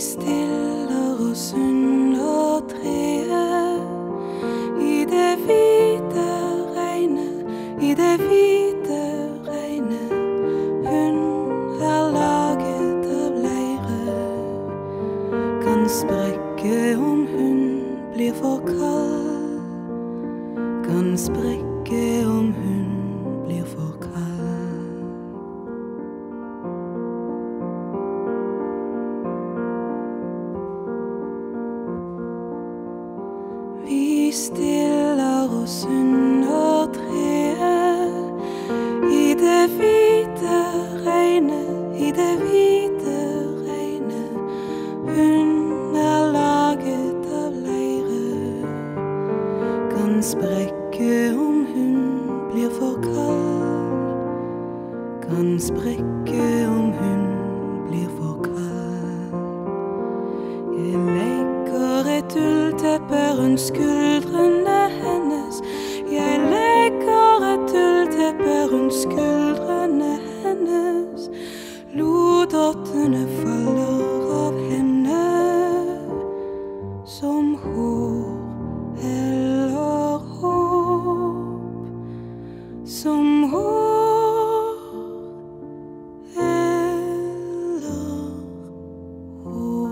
stiller oss under treet, i det hvite regnet, i det hvite regnet. Hun er laget av leire, kan sprekke om hun blir for kald, kan sprekke om hun blir for kald. Vi stiller oss under treet, i det hvite regnet, i det hvite regnet. Hun er laget av leire, kan sprekke om hun blir for kald, kan sprekke om hun blir for kald. Jeg legger et ullteppe rundt skuldrene hennes, jeg legger et ullteppe rundt skuldrene hennes. Loddottene faller av henne som hår eller håp, som hår eller håp.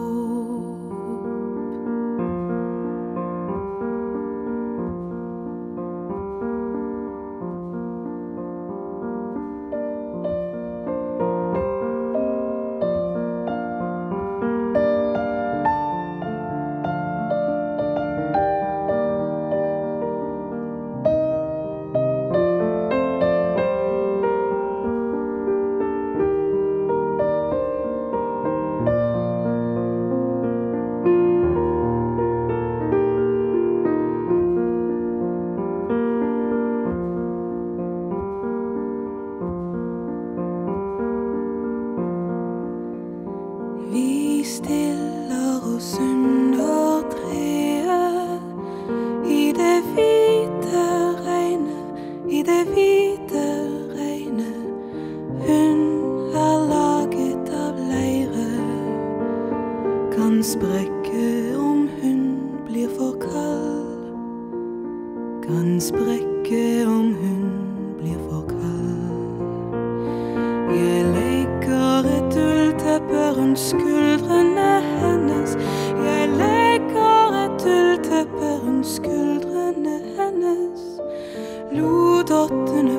Vi stiller oss under treet, i det hvite regnet, i det hvite regnet. Hun er laget av leire, kan sprekke om hun blir for kald, kan sprekke om hun blir for kald. Jeg legger et ullteppe rundt skuldrene hennes, jeg legger et ullteppe rundt skuldrene hennes. Loddottene